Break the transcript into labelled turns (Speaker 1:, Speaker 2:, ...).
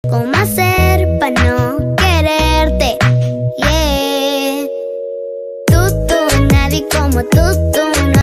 Speaker 1: ¿Cómo hacer para no quererte? Yeah. Tú, nadie como tú.